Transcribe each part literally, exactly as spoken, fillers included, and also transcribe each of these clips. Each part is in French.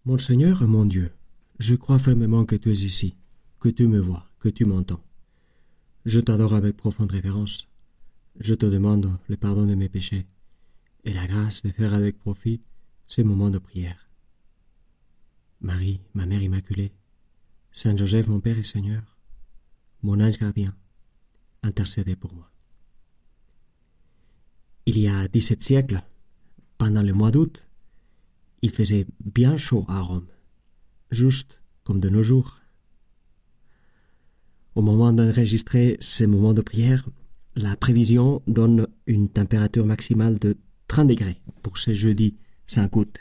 Mon Seigneur et mon Dieu, je crois fermement que tu es ici, que tu me vois, que tu m'entends. Je t'adore avec profonde révérence. Je te demande le pardon de mes péchés et la grâce de faire avec profit ces moments de prière. Marie, ma Mère Immaculée, Saint Joseph, mon Père et Seigneur, mon ange gardien, intercédez pour moi. Il y a dix-sept siècles, pendant le mois d'août, il faisait bien chaud à Rome, juste comme de nos jours. Au moment d'enregistrer ces moments de prière, la prévision donne une température maximale de trente degrés pour ce jeudi cinq août.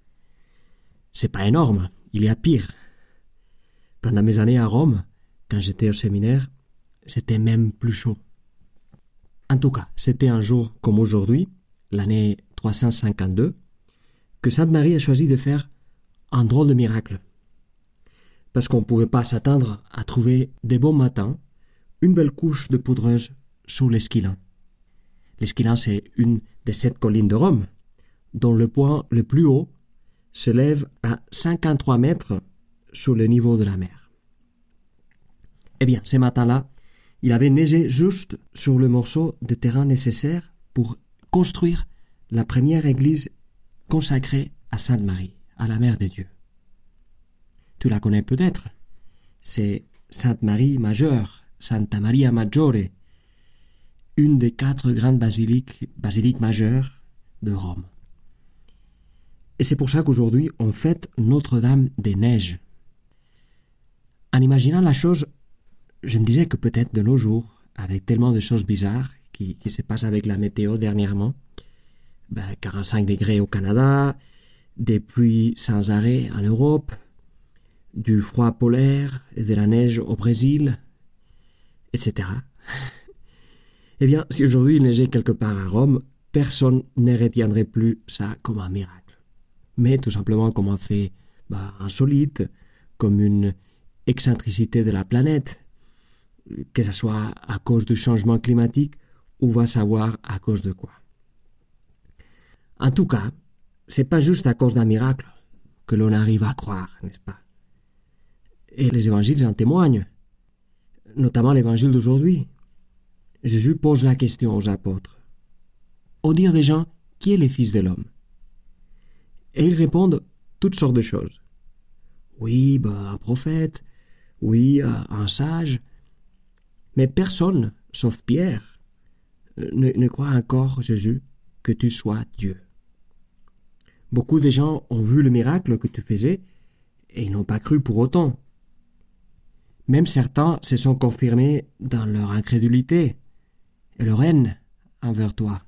C'est pas énorme, il y a pire. Pendant mes années à Rome, quand j'étais au séminaire, c'était même plus chaud. En tout cas, c'était un jour comme aujourd'hui, l'année trois cent cinquante-deux, que Sainte Marie a choisi de faire un drôle de miracle. Parce qu'on ne pouvait pas s'attendre à trouver des bons matins une belle couche de poudreuse sur l'Esquilin. L'Esquilin, c'est une des sept collines de Rome, dont le point le plus haut se lève à cinquante-trois mètres sur le niveau de la mer. Eh bien, ce matin-là, il avait neigé juste sur le morceau de terrain nécessaire pour construire la première église consacrée à Sainte Marie, à la Mère de Dieu. Tu la connais peut-être. C'est Sainte Marie Majeure, Santa Maria Maggiore, une des quatre grandes basiliques, basiliques majeures de Rome. Et c'est pour ça qu'aujourd'hui, on fête Notre-Dame des Neiges. En imaginant la chose, je me disais que peut-être de nos jours, avec tellement de choses bizarres qui, qui se passent avec la météo dernièrement, ben quarante-cinq degrés au Canada, des pluies sans arrêt en Europe, du froid polaire et de la neige au Brésil, et cetera. Eh bien, si aujourd'hui il neigeait quelque part à Rome, personne ne retiendrait plus ça comme un miracle, mais tout simplement comme un fait ben, insolite, comme une excentricité de la planète, que ce soit à cause du changement climatique ou va savoir à cause de quoi. En tout cas, c'est pas juste à cause d'un miracle que l'on arrive à croire, n'est-ce pas? Et les évangiles en témoignent, notamment l'évangile d'aujourd'hui. Jésus pose la question aux apôtres. Au dire des gens, qui est le Fils de l'homme? Et ils répondent toutes sortes de choses. Oui, bah, un prophète, oui, un sage, mais personne, sauf Pierre, ne, ne croit encore, Jésus, que tu sois Dieu. Beaucoup de gens ont vu le miracle que tu faisais et ils n'ont pas cru pour autant. Même certains se sont confirmés dans leur incrédulité et leur haine envers toi.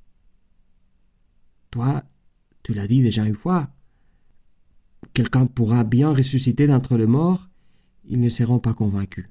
Toi, tu l'as dit déjà une fois, quelqu'un pourra bien ressusciter d'entre les morts, ils ne seront pas convaincus.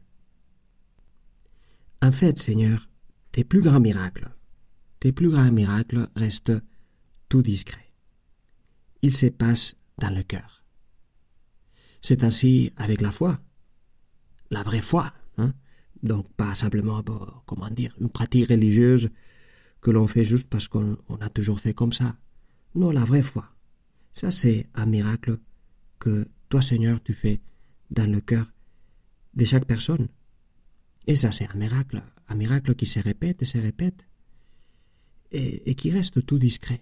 En fait, Seigneur, tes plus grands miracles, tes plus grands miracles restent tout discrets. Ils se passent dans le cœur. C'est ainsi avec la foi, la vraie foi, hein? Donc pas simplement, bon, comment dire, une pratique religieuse que l'on fait juste parce qu'on on a toujours fait comme ça. Non, la vraie foi, ça c'est un miracle que toi, Seigneur, tu fais dans le cœur de chaque personne. Et ça, c'est un miracle, un miracle qui se répète et se répète, et, et qui reste tout discret.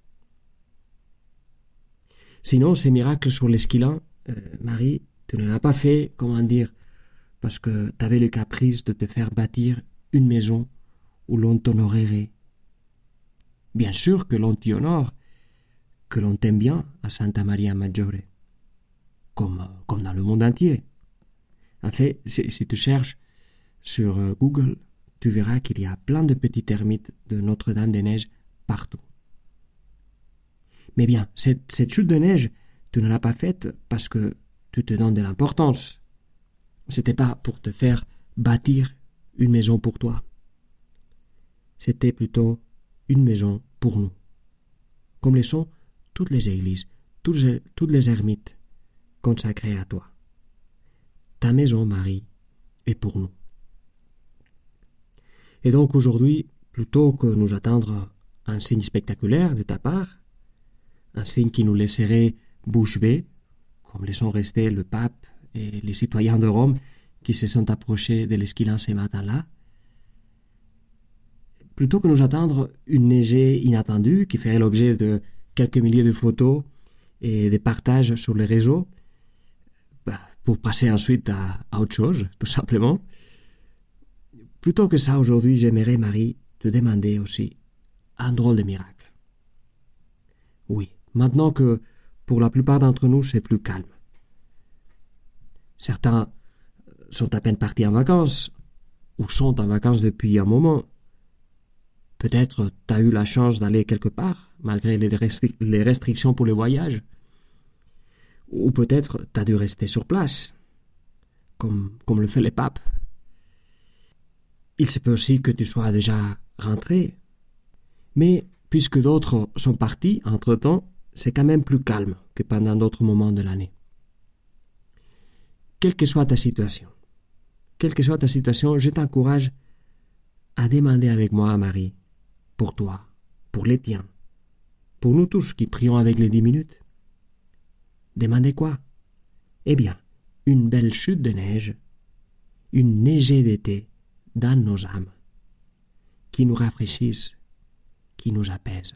Sinon, ces miracles sur l'Esquilin, euh, Marie, tu ne l'as pas fait, comment dire, parce que tu avais le caprice de te faire bâtir une maison où l'on t'honorerait. Bien sûr que l'on t'y honore, que l'on t'aime bien à Santa Maria Maggiore, comme, comme dans le monde entier. En fait, si, si tu cherches sur Google, tu verras qu'il y a plein de petites ermites de Notre-Dame des Neiges partout. Mais bien, cette, cette chute de neige, tu ne l'as pas faite parce que tu te donnes de l'importance. C'était pas pour te faire bâtir une maison pour toi. C'était plutôt une maison pour nous. Comme le sont toutes les églises, toutes les, toutes les ermites consacrées à toi. Ta maison, Marie, est pour nous. Et donc aujourd'hui, plutôt que nous attendre un signe spectaculaire de ta part, un signe qui nous laisserait bouche bée, comme les sont restés le pape et les citoyens de Rome qui se sont approchés de l'Esquilin ce matin-là. Plutôt que nous attendre une neigée inattendue qui ferait l'objet de quelques milliers de photos et de partages sur les réseaux, bah, pour passer ensuite à, à autre chose, tout simplement. Plutôt que ça, aujourd'hui, j'aimerais, Marie, te demander aussi un drôle de miracle. Oui, maintenant que pour la plupart d'entre nous, c'est plus calme. Certains sont à peine partis en vacances, ou sont en vacances depuis un moment. Peut-être tu as eu la chance d'aller quelque part, malgré les, restri- les restrictions pour le voyage. Ou peut-être tu as dû rester sur place, comme, comme le fait les papes. Il se peut aussi que tu sois déjà rentré. Mais puisque d'autres sont partis entre-temps, c'est quand même plus calme que pendant d'autres moments de l'année. Quelle que soit ta situation, quelle que soit ta situation, je t'encourage à demander avec moi, Marie, pour toi, pour les tiens, pour nous tous qui prions avec les dix minutes. Demandez quoi? Eh bien, une belle chute de neige, une neigée d'été dans nos âmes, qui nous rafraîchisse, qui nous apaise.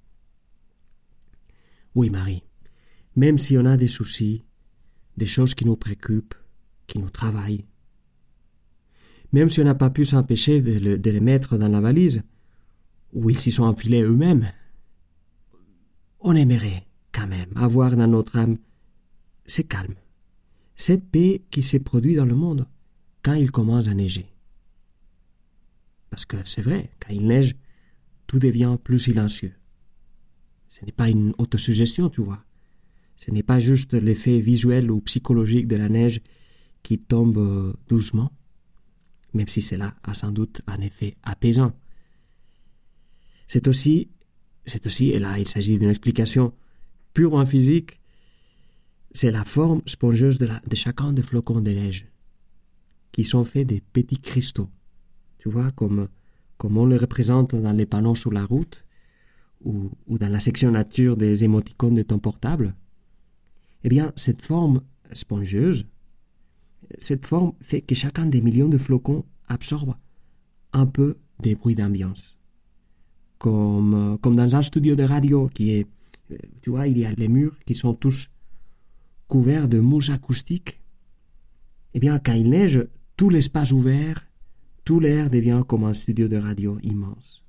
Oui, Marie, même si on a des soucis, des choses qui nous préoccupent, qui nous travaillent, même si on n'a pas pu s'empêcher de, le, de les mettre dans la valise, où ils s'y sont enfilés eux-mêmes, on aimerait quand même avoir dans notre âme ce calme, cette paix qui se produit dans le monde quand il commence à neiger. Parce que c'est vrai, quand il neige, tout devient plus silencieux. Ce n'est pas une autosuggestion, tu vois. Ce n'est pas juste l'effet visuel ou psychologique de la neige qui tombe doucement, même si cela a sans doute un effet apaisant. C'est aussi, c'est aussi, et là il s'agit d'une explication purement physique, c'est la forme spongieuse de, la, de chacun des flocons de neige, qui sont faits des petits cristaux. Tu vois, comme, comme on le représente dans les panneaux sur la route, ou, ou dans la section nature des émoticônes de ton portable. Eh bien, cette forme spongieuse, cette forme fait que chacun des millions de flocons absorbe un peu des bruits d'ambiance. Comme, comme dans un studio de radio qui est, tu vois, il y a les murs qui sont tous couverts de mousse acoustique. Eh bien, quand il neige, tout l'espace ouvert, tout l'air devient comme un studio de radio immense.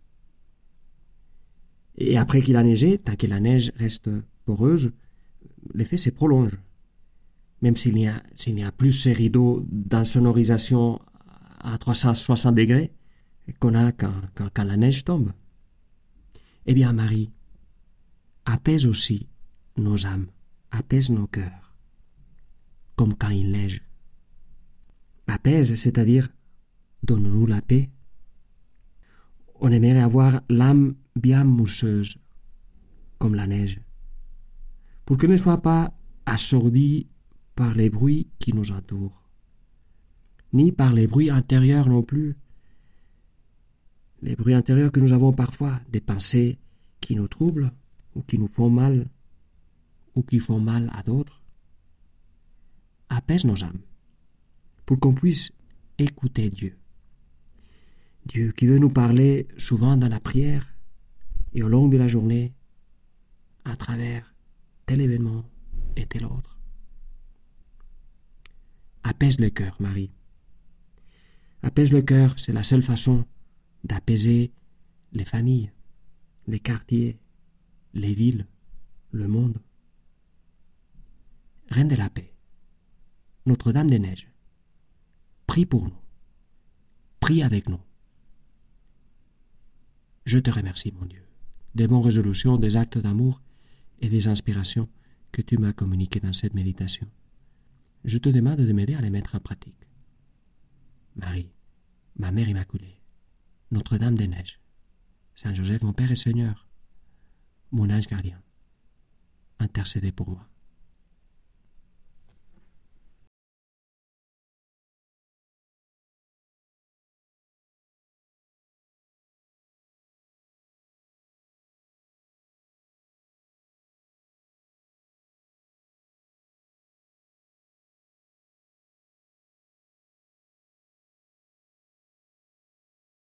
Et après qu'il a neigé, tant que la neige reste poreuse, l'effet se prolonge. Même s'il n'y a, s'il n'y a plus ces rideaux d'insonorisation à trois cent soixante degrés qu'on a quand, quand, quand la neige tombe. Eh bien, Marie, apaise aussi nos âmes, apaise nos cœurs, comme quand il neige. Apaise, c'est-à-dire, donne-nous la paix. On aimerait avoir l'âme bien mousseuse, comme la neige, pour qu'elle ne soit pas assourdie par les bruits qui nous entourent, ni par les bruits intérieurs non plus. Les bruits intérieurs que nous avons parfois, des pensées qui nous troublent, ou qui nous font mal, ou qui font mal à d'autres. Apaise nos âmes, pour qu'on puisse écouter Dieu. Dieu qui veut nous parler souvent dans la prière et au long de la journée, à travers tel événement et tel autre. Apaise le cœur, Marie. Apaise le cœur, c'est la seule façon d'apaiser les familles, les quartiers, les villes, le monde. Reine de la paix, Notre-Dame des Neiges, prie pour nous, prie avec nous. Je te remercie, mon Dieu, des bonnes résolutions, des actes d'amour et des inspirations que tu m'as communiquées dans cette méditation. Je te demande de m'aider à les mettre en pratique. Marie, ma Mère Immaculée, Notre-Dame des Neiges, Saint Joseph, mon Père et Seigneur, mon ange gardien, intercédez pour moi.